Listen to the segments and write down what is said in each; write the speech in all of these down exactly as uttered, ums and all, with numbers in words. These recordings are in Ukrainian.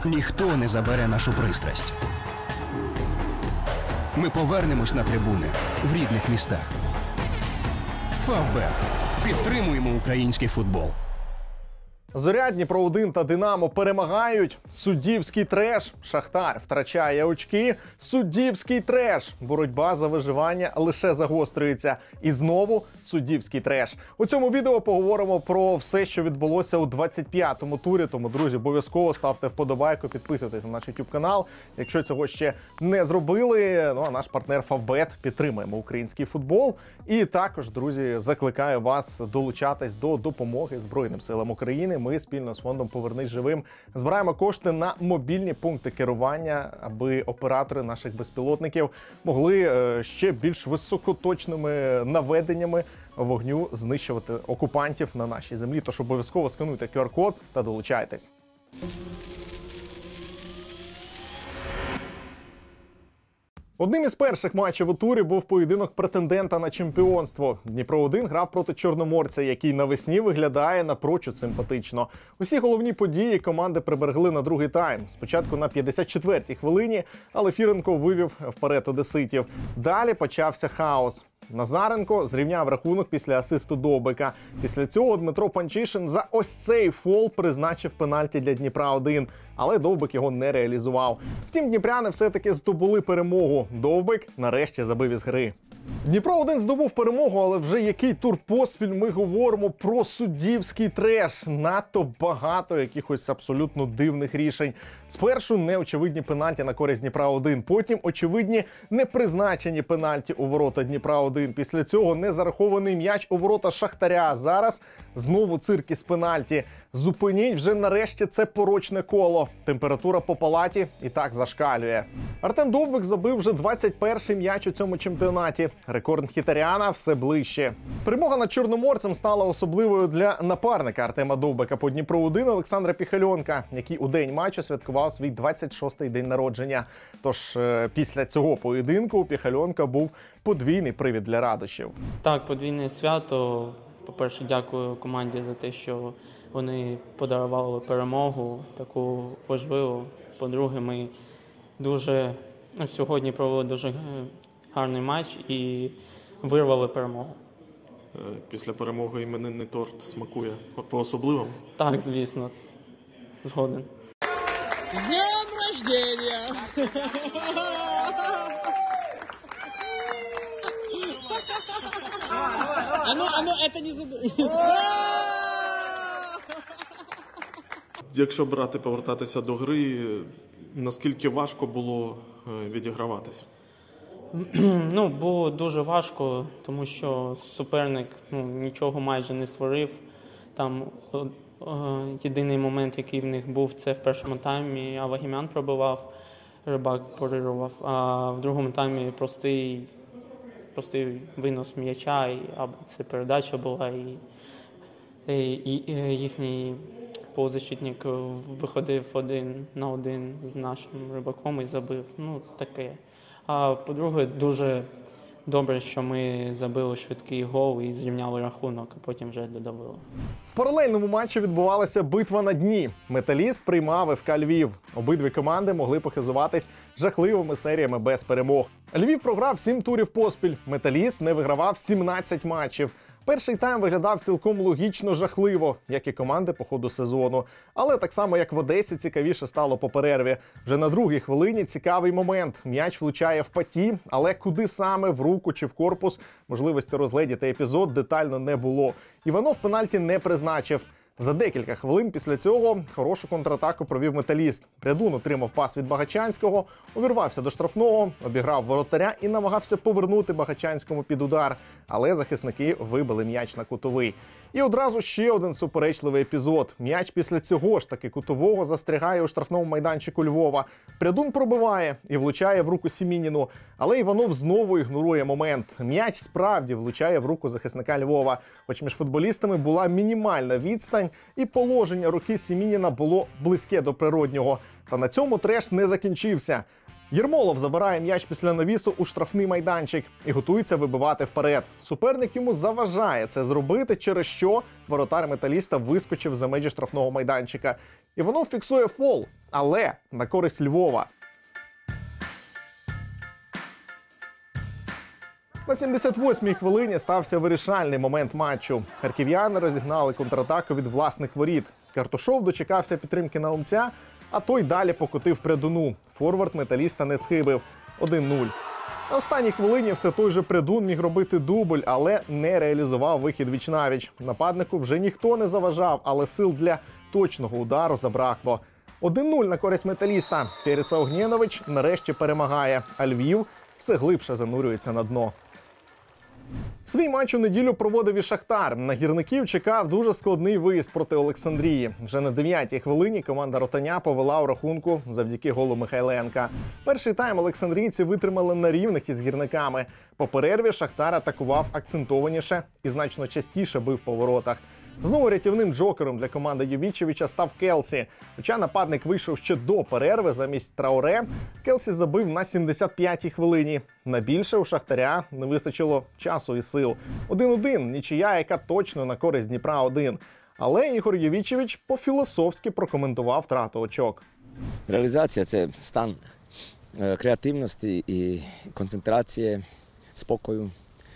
Ніхто не забере нашу пристрасть. Ми повернемось на трибуни в рідних містах. Фавбет. Підтримуємо український футбол. Зоря, Дніпро один та Динамо перемагають. Суддівський треш. Шахтар втрачає очки. Суддівський треш. Боротьба за виживання лише загострюється. І знову суддівський треш. У цьому відео поговоримо про все, що відбулося у двадцять п'ятому турі. Тому, друзі, обов'язково ставте вподобайку, підписуйтесь на наш YouTube канал, якщо цього ще не зробили. Ну а наш партнер Фавбет. Підтримуємо український футбол. І також, друзі, закликаю вас долучатись до допомоги Збройним силам України. Ми спільно з фондом «Повернись живим» збираємо кошти на мобільні пункти керування, аби оператори наших безпілотників могли ще більш високоточними наведеннями вогню знищувати окупантів на нашій землі. Тож обов'язково скануйте ку ар код та долучайтесь. Одним із перших матчів у турі був поєдинок претендента на чемпіонство. Дніпро один грав проти Чорноморця, який навесні виглядає напрочуд симпатично. Усі головні події команди приберегли на другий тайм. Спочатку на п'ятдесят четвертій хвилині, але Фіренко вивів вперед одеситів. Далі почався хаос. Назаренко зрівняв рахунок після асисту Довбика. Після цього Дмитро Панчишин за ось цей фол призначив пенальті для Дніпра один, але Довбик його не реалізував. Втім, дніпряни все-таки здобули перемогу. Довбик нарешті забив із гри. Дніпро один здобув перемогу, але вже який тур поспіль ми говоримо про суддівський треш. Надто багато якихось абсолютно дивних рішень. Спершу неочевидні пенальті на користь Дніпра один, потім очевидні непризначені пенальті у ворота Дніпра один. Після цього незарахований м'яч у ворота Шахтаря. Зараз знову цирк із пенальті. Зупиніть вже нарешті це порочне коло. Температура по палаті і так зашкалює. Артем Довбик забив вже двадцять перший м'яч у цьому чемпіонаті. Рекорд Мхітаряна все ближче. Перемога над Чорноморцем стала особливою для напарника Артема Довбика по Дніпру один Олександра Піхальонка, який у день матчу святкував свій двадцять шостий день народження. Тож е після цього поєдинку у Піхальонка був подвійний привід для радощів. Так, подвійне свято. По-перше, дякую команді за те, що вони подарували перемогу, таку важливу. По-друге, ми дуже ну, сьогодні провели дуже гарний матч і вирвали перемогу. Після перемоги іменинний торт смакує по-особливому? Так, звісно. Згоден. З днем рождения! А ну, а ну, это не забудь. Якщо брати, повертатися до гри, наскільки важко було відіграватись? Ну, було дуже важко, тому що суперник ну, нічого майже не створив. Там е, е, єдиний момент, який в них був, це в першому таймі Авагімян пробивав, Рибак парирував, а в другому таймі простий, простий винос м'яча, і, або це передача була, і, і, і їхній полузащитник виходив один на один з нашим Рибаком і забив. Ну, таке. А по-друге, дуже добре, що ми забили швидкий гол і зрівняли рахунок, а потім вже додавили. В паралельному матчі відбувалася битва на дні. Металіст приймав еф ка Львів. Обидві команди могли похизуватись жахливими серіями без перемог. Львів програв сім турів поспіль. Металіст не вигравав сімнадцять матчів. Перший тайм виглядав цілком логічно жахливо, як і команди по ходу сезону. Але так само, як в Одесі, цікавіше стало по перерві. Вже на другій хвилині цікавий момент. М'яч влучає в паті, але куди саме, в руку чи в корпус, можливості розгледіти епізод детально не було. Іванов пенальті не призначив. За декілька хвилин після цього хорошу контратаку провів Металіст. Прядун отримав пас від Багачанського, увірвався до штрафного, обіграв воротаря і намагався повернути Багачанському під удар. Але захисники вибили м'яч на кутовий. І одразу ще один суперечливий епізод. М'яч після цього ж таки кутового застрягає у штрафному майданчику Львова. Прядун пробиває і влучає в руку Сімініну. Але Іванов знову ігнорує момент. М'яч справді влучає в руку захисника Львова. Хоч між футболістами була мінімальна відстань, і положення руки Сімініна було близьке до природнього. Та на цьому треш не закінчився. Єрмолов забирає м'яч після навісу у штрафний майданчик і готується вибивати вперед. Суперник йому заважає це зробити, через що воротар Металіста вискочив за межі штрафного майданчика. Іванов фіксує фол, але на користь Львова. На сімдесят восьмій хвилині стався вирішальний момент матчу. Харків'яни розігнали контратаку від власних воріт. Картушов дочекався підтримки Наумця, а той далі покотив Прядуну. Форвард Металіста не схибив. один нуль. На останній хвилині все той же Прядун міг робити дубль, але не реалізував вихід віч-навіч. Нападнику вже ніхто не заважав, але сил для точного удару забракло. один нуль на користь Металіста. Переца Огнєнович нарешті перемагає, а Львів все глибше занурюється на дно. Свій матч у неділю проводив і Шахтар. На гірників чекав дуже складний виїзд проти Олександрії. Вже на дев'ятій хвилині команда Ротаня повела у рахунку завдяки голу Михайленка. Перший тайм олександрійці витримали на рівних із гірниками. По перерві Шахтар атакував акцентованіше і значно частіше бив по воротах. Знову рятівним джокером для команди Йовічевича став Келсі. Хоча нападник вийшов ще до перерви замість Трауре, Келсі забив на сімдесят п'ятій хвилині. На більше у Шахтаря не вистачило часу і сил. один один – нічия, яка точно на користь Дніпра один. Але Ігор Йовічевич по-філософськи прокоментував втрату очок. Реалізація – це стан креативності і концентрації, спокою,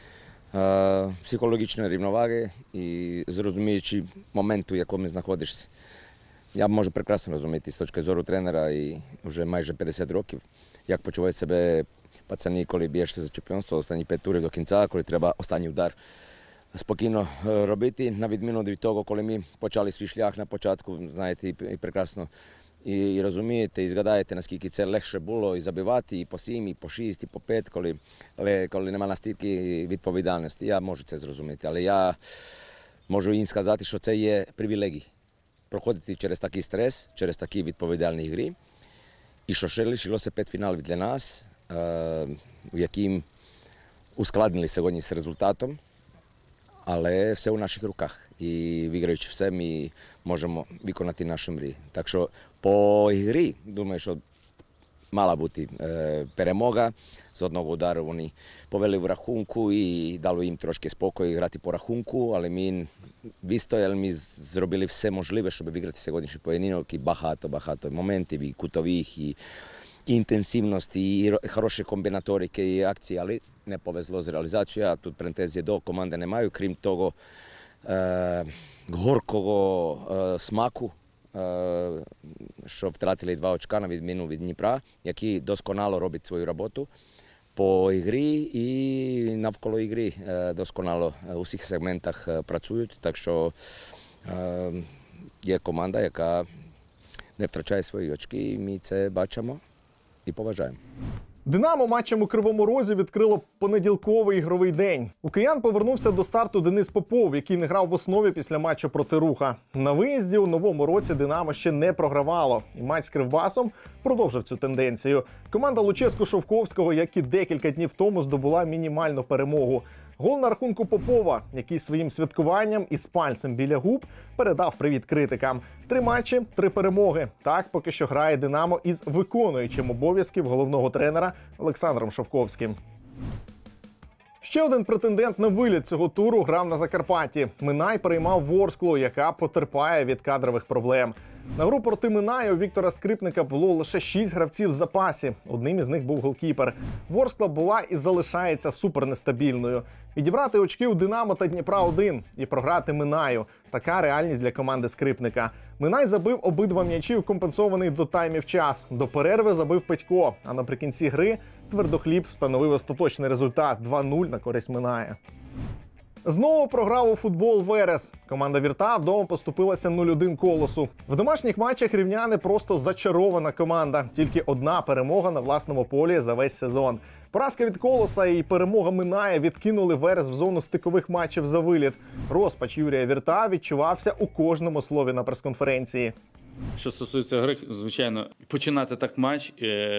психологічної рівноваги і зрозуміючи моменту, в якому знаходишся. Я можу прекрасно розуміти з точки зору тренера і вже майже п'ятдесят років, як почувають себе пацани, коли б'єшся за чемпіонство, останні п'ять турів до кінця, коли треба останній удар спокійно робити, на відміну від того, коли ми почали свій шлях на початку, знаєте, і прекрасно і, і розумієте, і згадаєте, наскільки це легше було і забивати, і по сім, і по шість, і по п'ять, коли, але коли немає настільки відповідальності. Я можу це зрозуміти, але я можу їм сказати, що це є привілегій. Проходити через такий стрес, через такі відповідальні гри. І що ще лишилося п'ятфіналів для нас, в яким ускладнили сьогодні з результатом. Але все у наших руках. І виграючи все, ми можемо виконати нашу мрію. Так що по грі, думаю, що мала бути е, перемога. З одного удару вони повели в рахунку і дали їм трошки спокою грати по рахунку. Але ми вистояли, ми зробили все можливе, щоб виграти сьогоднішній поєдинок. І багато-багато моментів, і кутових, і і інтенсивності, і хороші комбінаторики, і акції, але не повезло з реалізацією. А тут претензій до команди немає, крім того е, горкого е, смаку, е, що втратили два очка на відміну від Дніпра, який досконало робить свою роботу по ігрі і навколо ігри е, досконало у всіх сегментах працюють. Так що е, є команда, яка не втрачає свої очки, і ми це бачимо і поважаємо. Динамо матчем у Кривому Розі відкрило понеділковий ігровий день. У киян повернувся до старту Денис Попов, який не грав в основі після матчу проти Руха. На виїзді у новому році Динамо ще не програвало. І матч з Кривбасом продовжив цю тенденцію. Команда Луческу-Шовковського, як і декілька днів тому, здобула мінімальну перемогу. Гол на рахунку Попова, який своїм святкуванням із пальцем біля губ передав привіт критикам. Три матчі, три перемоги. Так поки що грає Динамо із виконуючим обов'язків головного тренера Олександром Шовковським. Ще один претендент на виліт цього туру грав на Закарпатті. Минай переймав Ворсклу, яка потерпає від кадрових проблем. На гру проти Минаю у Віктора Скрипника було лише шість гравців в запасі. Одним із них був голкіпер. Ворскла була і залишається супернестабільною. Відібрати очки у Динамо та Дніпра один і програти Минаю. Така реальність для команди Скрипника. Минай забив обидва м'ячі у компенсований до таймів час. До перерви забив Петько, а наприкінці гри Твердохліб встановив остаточний результат два нуль на користь Миная. Знову програв у футбол Верес. Команда Вірта вдома поступилася нуль один Колосу. В домашніх матчах рівняни просто зачарована команда. Тільки одна перемога на власному полі за весь сезон. Поразка від Колоса і перемога Минає відкинули Верес в зону стикових матчів за виліт. Розпач Юрія Вірта відчувався у кожному слові на прес-конференції. Що стосується гри, звичайно, починати так матч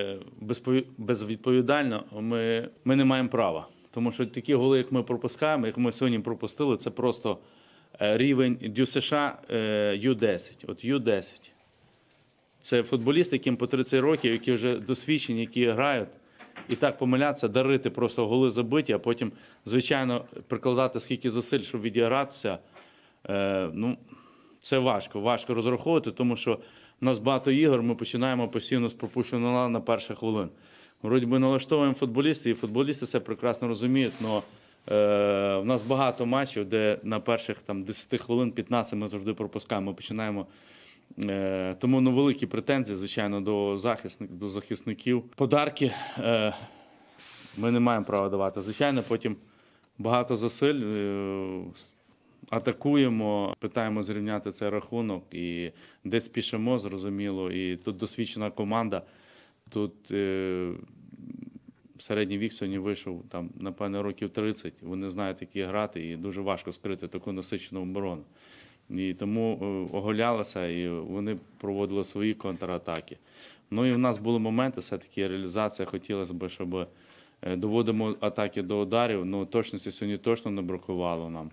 безвідповідально ми, ми не маємо права. Тому що такі голи, як ми пропускаємо, як ми сьогодні пропустили, це просто рівень ДЮСШ Ю десять. От Ю десять. Це футболісти, яким по тридцять років, які вже досвідчені, які грають. І так помилятися, дарити просто голи забиті, а потім, звичайно, прикладати скільки зусиль, щоб відігратися. Е, ну, це важко, важко розраховувати, тому що в нас багато ігор, ми починаємо постійно з пропущеного на перших хвилин. Вроді би налаштовуємо футболісти, і футболісти це прекрасно розуміють, але е, в нас багато матчів, де на перших там, десять хвилин, п'ятнадцять ми завжди пропускаємо, ми починаємо. Е, тому ну, великі претензії, звичайно, до, захисник, до захисників. Подарки е, ми не маємо права давати. Звичайно, потім багато зусиль, е, атакуємо, питаємо зрівняти цей рахунок і десь спішимо, зрозуміло. І тут досвідчена команда, тут е, середній вік сьогодні вийшов, там, напевно, років тридцять. Вони знають, як грати, і дуже важко скрити таку насичену оборону. І тому оголялися, і вони проводили свої контратаки. Ну і в нас були моменти, все-таки реалізація, хотілося б, щоб доводимо атаки до ударів, ну точності сьогодні точно не бракувало нам.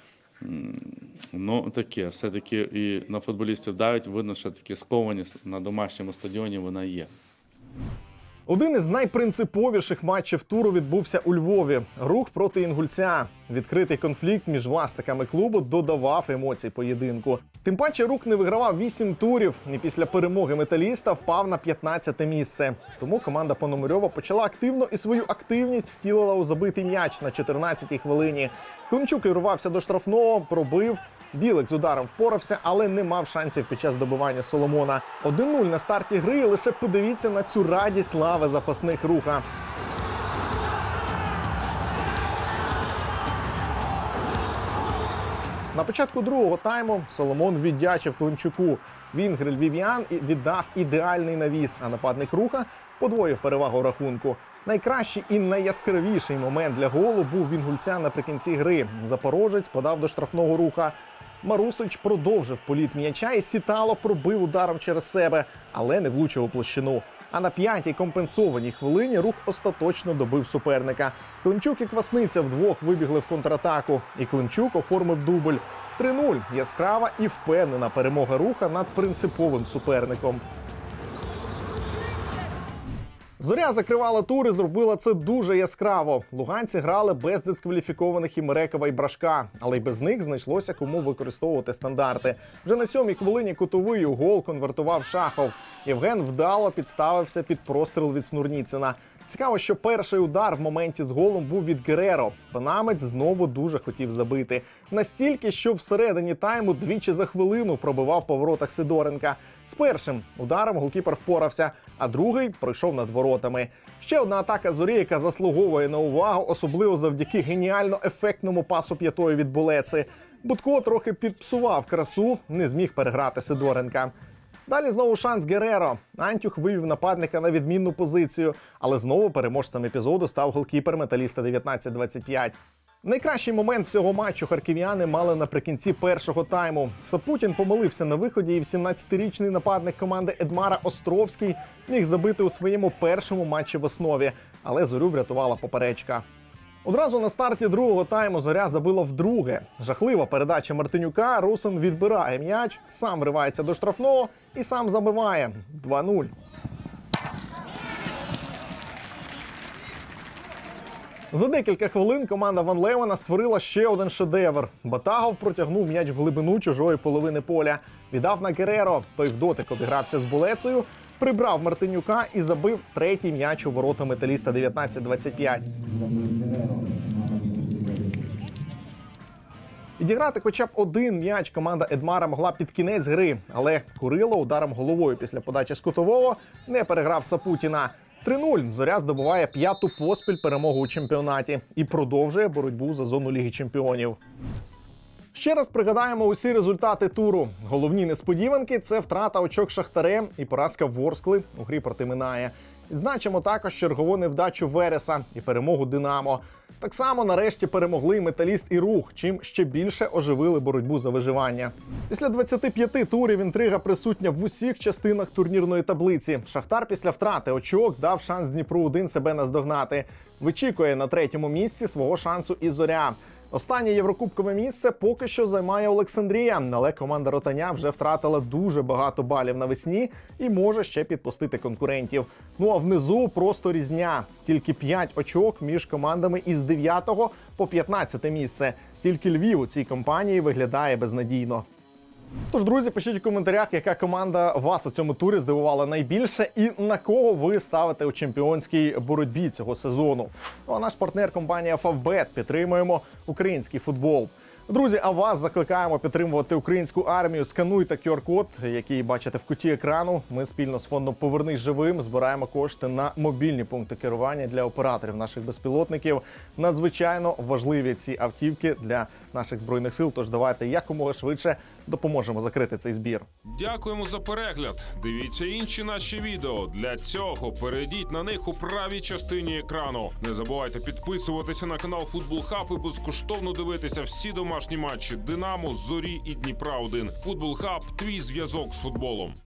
Ну таке, все-таки і на футболістів давить, видно, що такі скованість на домашньому стадіоні вона є. Один із найпринциповіших матчів туру відбувся у Львові. Рух проти Інгульця. Відкритий конфлікт між власниками клубу додавав емоцій поєдинку. Тим паче Рух не вигравав вісім турів і після перемоги Металіста впав на п'ятнадцяте місце. Тому команда Пономарьова почала активно і свою активність втілила у забитий м'яч на чотирнадцятій хвилині. Климчук урвався до штрафного, пробив. Білик з ударом впорався, але не мав шансів під час добивання Соломона. один нуль на старті гри, лише подивіться на цю радість слави запасних Руха. На початку другого тайму Соломон віддячив Климчуку. Вінгер львів'ян віддав ідеальний навіс, а нападник Руха подвоїв перевагу рахунку. Найкращий і найяскравіший момент для голу був в Інгульця наприкінці гри. Запорожець подав до штрафного Руха. Марусич продовжив політ м'яча і Сітало пробив ударом через себе, але не влучив у площину. А на п'ятій компенсованій хвилині Рух остаточно добив суперника. Климчук і Квасниця вдвох вибігли в контратаку. І Климчук оформив дубль. три нуль. Яскрава і впевнена перемога Руха над принциповим суперником. Зоря закривала тур і зробила це дуже яскраво. Луганці грали без дискваліфікованих Імерекова і Брашка, але й без них знайшлося кому використовувати стандарти. Вже на сьомій хвилині кутовий у гол конвертував Шахов. Євген вдало підставився під простріл від Снурніцина. Цікаво, що перший удар в моменті з голом був від Гереро. Панамець знову дуже хотів забити. Настільки, що всередині тайму двічі за хвилину пробивав по воротах Сидоренка. З першим ударом голкіпер впорався, а другий пройшов над воротами. Ще одна атака Зорі, яка заслуговує на увагу, особливо завдяки геніально-ефектному пасу п'ятою від Булеци. Будко трохи підпсував красу, не зміг переграти Сидоренка. Далі знову шанс Гереро. Антюх вивів нападника на відмінну позицію, але знову переможцем епізоду став голкіпер Металіста дев'ятнадцять двадцять п'ять. Найкращий момент всього матчу харків'яни мали наприкінці першого тайму. Сапутін помилився на виході, і вісімнадцятирічний нападник команди Едмара Островський міг забити у своєму першому матчі в основі, але Зорю врятувала поперечка. Одразу на старті другого тайму Зоря забила вдруге. Жахлива передача Мартинюка, Русин відбирає м'яч, сам вривається до штрафного і сам забиває. два нуль. За декілька хвилин команда Ван Левена створила ще один шедевр. Батагов протягнув м'яч в глибину чужої половини поля. Віддав на Гереро, той в дотик обігрався з Булецею, прибрав Мартинюка і забив третій м'яч у ворота Металіста дев'ятнадцять двадцять п'ять. Відіграти хоча б один м'яч команда Едмара могла під кінець гри, але Курило ударом головою після подачі з кутового не переграв Сапутіна. три нуль. Зоря здобуває п'яту поспіль перемогу у чемпіонаті і продовжує боротьбу за зону Ліги чемпіонів. Ще раз пригадаємо усі результати туру. Головні несподіванки – це втрата очок Шахтарем і поразка Ворскли у грі проти Минає. Відзначимо також чергову невдачу Вереса і перемогу Динамо. Так само нарешті перемогли Металіст і Рух, чим ще більше оживили боротьбу за виживання. Після двадцяти п'яти турів інтрига присутня в усіх частинах турнірної таблиці. Шахтар після втрати очок дав шанс Дніпру один себе наздогнати. Вичікує на третьому місці свого шансу і Зоря. Останнє єврокубкове місце поки що займає Олександрія, але команда Ротаня вже втратила дуже багато балів навесні і може ще підпустити конкурентів. Ну а внизу просто різня. Тільки п'ять очок між командами із дев'ятого по п'ятнадцяте місце. Тільки Львів у цій компанії виглядає безнадійно. Тож, друзі, пишіть у коментарях, яка команда вас у цьому турі здивувала найбільше і на кого ви ставите у чемпіонській боротьбі цього сезону. Ну а наш партнер компанія Фавбет. Підтримуємо український футбол. Друзі, а вас закликаємо підтримувати українську армію. Скануйте ку ар-код, який бачите в куті екрану. Ми спільно з фондом «Повернись живим» збираємо кошти на мобільні пункти керування для операторів наших безпілотників. Надзвичайно важливі ці автівки для наших Збройних сил, тож давайте якомога швидше допоможемо закрити цей збір. Дякуємо за перегляд. Дивіться інші наші відео. Для цього перейдіть на них у правій частині екрану. Не забувайте підписуватися на канал Футбол Хаб і безкоштовно дивитися всі домашні матчі Динамо, Зорі і Дніпра один. Футбол Хаб – твій зв'язок з футболом.